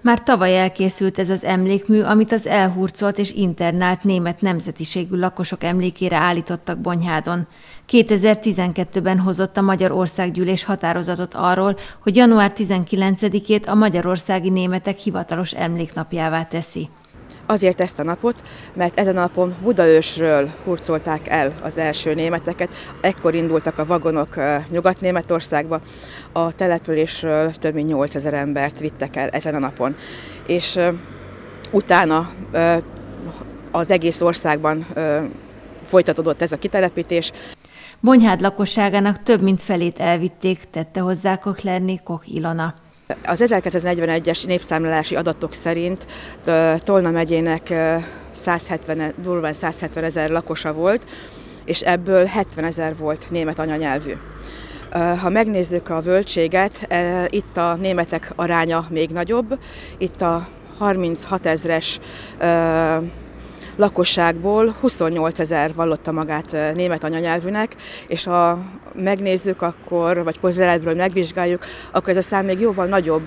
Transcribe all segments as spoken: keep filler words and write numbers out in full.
Már tavaly elkészült ez az emlékmű, amit az elhurcolt és internált német nemzetiségű lakosok emlékére állítottak Bonyhádon. kétezer-tizenkettőben hozott a Magyar Országgyűlés határozatot arról, hogy január tizenkilencedikét a magyarországi németek hivatalos emléknapjává teszi. Azért ezt a napot, mert ezen a napon Budaörsről hurcolták el az első németeket. Ekkor indultak a vagonok Nyugat-Németországba. A településről több mint nyolcezer embert vittek el ezen a napon. És utána az egész országban folytatódott ez a kitelepítés. Bonyhád lakosságának több mint felét elvitték, tette hozzá Köchlerné Koch Ilona. Az ezerkilencszáznegyvenegyes népszámlálási adatok szerint Tolna megyének százhetven, durván százhetven ezer lakosa volt, és ebből hetven ezer volt német anyanyelvű. Ha megnézzük a völgységet, itt a németek aránya még nagyobb, itt a harminchat ezres lakosságból huszonnyolc ezer vallotta magát német anyanyelvűnek, és ha megnézzük, akkor, vagy közelebbről megvizsgáljuk, akkor ez a szám még jóval nagyobb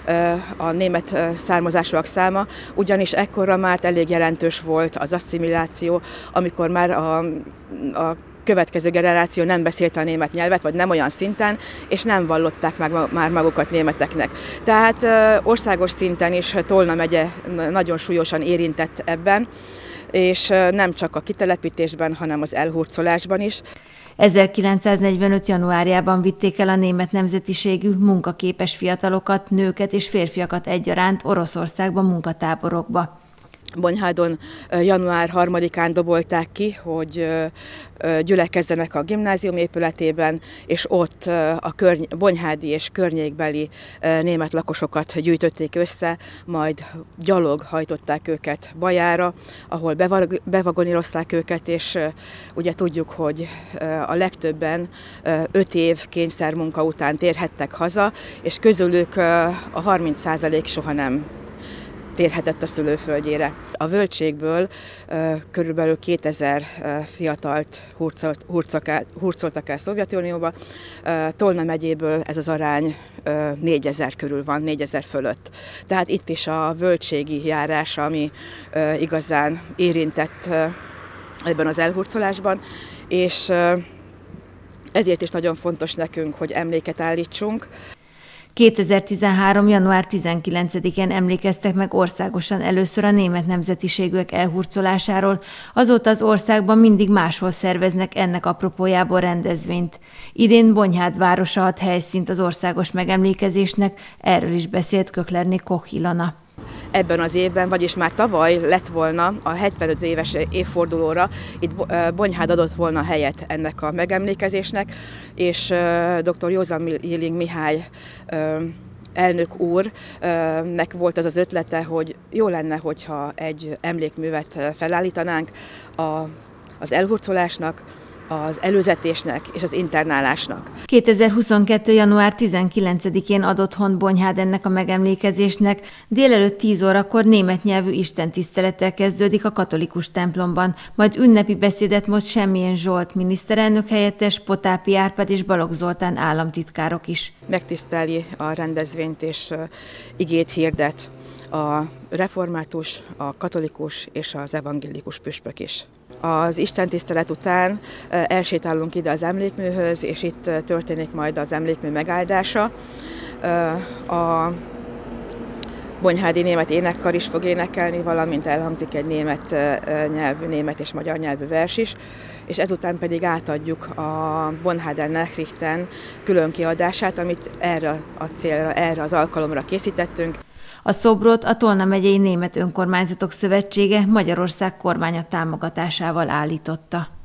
a német származásúak száma, ugyanis ekkorra már elég jelentős volt az asszimiláció, amikor már a, a következő generáció nem beszélte a német nyelvet, vagy nem olyan szinten, és nem vallották meg már magukat németeknek. Tehát országos szinten is Tolna megye nagyon súlyosan érintett ebben, és nem csak a kitelepítésben, hanem az elhurcolásban is. ezerkilencszáznegyvenöt januárjában vitték el a német nemzetiségű munkaképes fiatalokat, nőket és férfiakat egyaránt Oroszországba munkatáborokba. Bonyhádon január harmadikán dobolták ki, hogy gyülekezzenek a gimnázium épületében, és ott a körny- bonyhádi és környékbeli német lakosokat gyűjtötték össze, majd gyalog hajtották őket Bajára, ahol bevag- bevagonírozták őket, és ugye tudjuk, hogy a legtöbben öt év kényszermunka után térhettek haza, és közülük a harminc százalék soha nem térhetett a szülőföldjére. A völgységből uh, körülbelül kétezer uh, fiatalt hurcolt, hurcolták, hurcoltak el Szovjetunióba. Uh, Tolna megyéből ez az arány uh, négyezer körül van, négyezer fölött. Tehát itt is a völgységi járás, ami uh, igazán érintett uh, ebben az elhurcolásban, és uh, ezért is nagyon fontos nekünk, hogy emléket állítsunk. kétezer-tizenhárom. január tizenkilencedikén emlékeztek meg országosan először a német nemzetiségűek elhurcolásáról, azóta az országban mindig máshol szerveznek ennek apropójából rendezvényt. Idén Bonyhád városa ad helyszínt az országos megemlékezésnek, erről is beszélt Köchlerné Koch Ilona. Ebben az évben, vagyis már tavaly lett volna a hetvenöt éves évfordulóra, itt Bonyhád adott volna helyet ennek a megemlékezésnek, és dr. Józan Jilling Mihály elnök úrnek volt az az ötlete, hogy jó lenne, hogyha egy emlékművet felállítanánk az elhurcolásnak, az előzetésnek és az internálásnak. kétezer-huszonkettő. január tizenkilencedikén ad otthont Bonyhád ennek a megemlékezésnek. Délelőtt tíz órakor német nyelvű istentisztelettel kezdődik a katolikus templomban, majd ünnepi beszédet mond Semmilyen Zsolt miniszterelnök helyettes, Potápi Árpád és Balogh Zoltán államtitkárok is. Megtiszteli a rendezvényt és igét hirdet a református, a katolikus és az evangélikus püspök is. Az istentisztelet után elsétálunk ide az emlékműhöz, és itt történik majd az emlékmű megáldása. A bonyhádi német énekkar is fog énekelni, valamint elhangzik egy német nyelvű, német és magyar nyelvű vers is, és ezután pedig átadjuk a Bonyháden Nachrichten külön kiadását, amit erre a célra, erre az alkalomra készítettünk. A szobrot a Tolna megyei Német Önkormányzatok Szövetsége Magyarország kormánya támogatásával állította.